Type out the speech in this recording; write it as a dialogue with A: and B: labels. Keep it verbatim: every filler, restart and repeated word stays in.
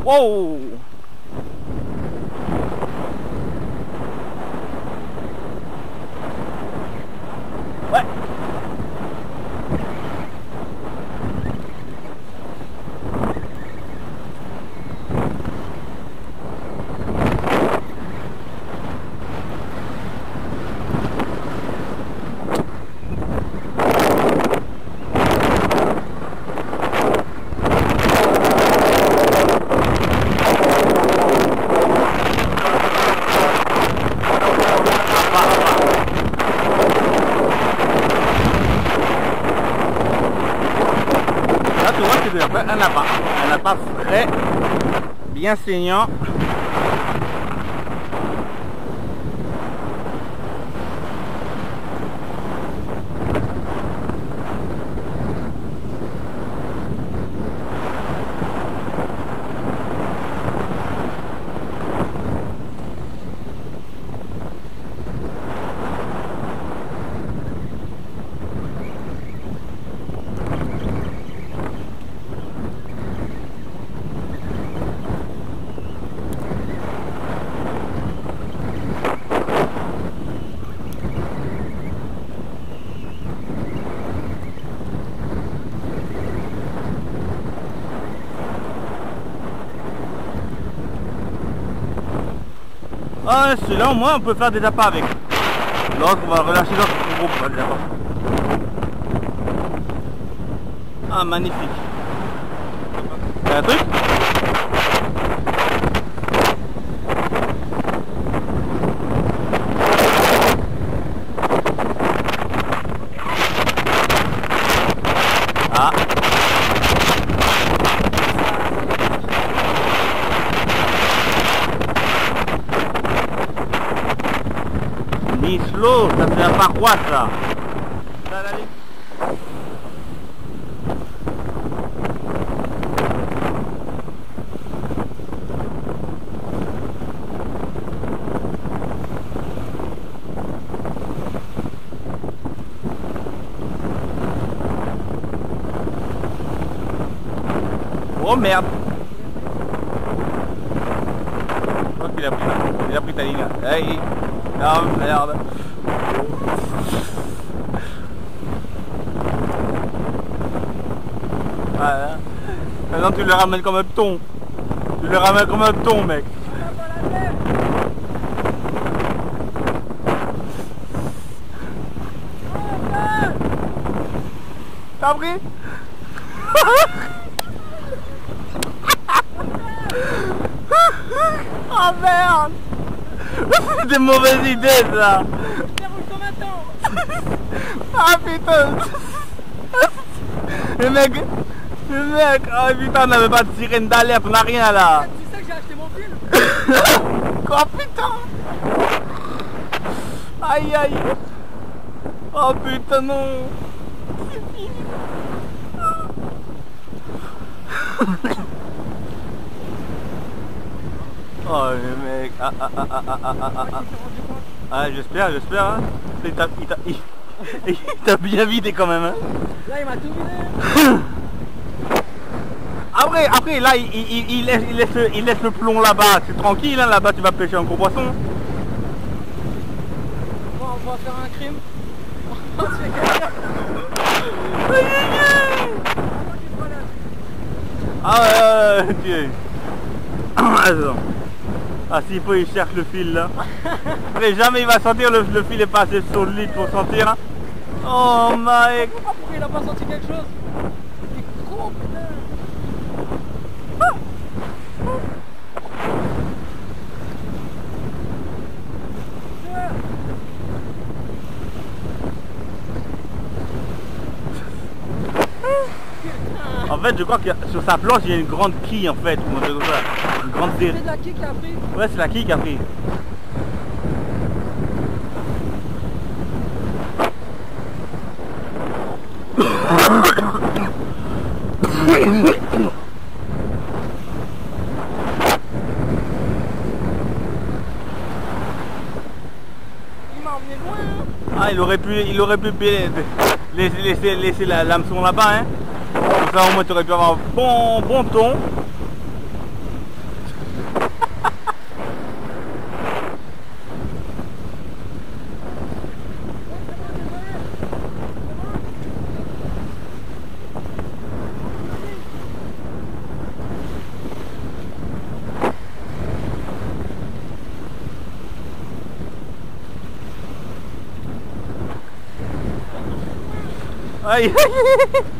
A: Wow. Ouais. Un appât, un appât frais, bien saignant. Ah, celui-là au moins on peut faire des appâts avec. L'autre on va relâcher l'autre groupe. Ah, magnifique. Il y a un truc? Ah. Slow, ça c'est la paroisse là. Ça, là, oh merde. Je crois qu'il a pris, il a pris ta ligne. Hey. Non, merde. Voilà. Maintenant tu le ramènes comme un thon. Tu le ramènes comme un thon, mec. T'as pris? Oh merde. C'est des mauvaises idées ça. Ah putain. Le mec, le mec, oh putain, on n'avait pas de sirène d'alerte, on n'a rien là.
B: Tu sais que j'ai acheté mon film.
A: Oh putain. Aïe aïe. Oh putain non. C'est fini. Oh le mec. Ah ah ah ah ah ah ah ah. Ah j'espère, j'espère hein. Il t'a il t'a il t'a bien vidé quand même hein.
B: Là il m'a tout vidé.
A: Après, après là il, il, il, laisse, il, laisse, il laisse le plomb là-bas, c'est tranquille hein, là-bas tu vas pêcher un gros poisson.
B: Bon, on va faire un crime.
A: Ah ouais, ouais, ouais, attends. Ah s'il faut il cherche le fil là. Mais jamais il va sentir le, le fil est passé sur le lit pour sentir. Hein. Oh mec.
B: Pourquoi il a pas senti quelque chose? C'est gros putain.
A: En fait je crois que sur sa planche il y a une grande quille en fait. Une grande
B: C'est de la quille qui a pris.
A: Ouais c'est la quille qui a pris. Ah il aurait pu il aurait pu laisser, laisser, laisser l'hameçon là-bas hein. Comme ça au moins tu aurais pu avoir un bon bon ton. Aïe, aïe.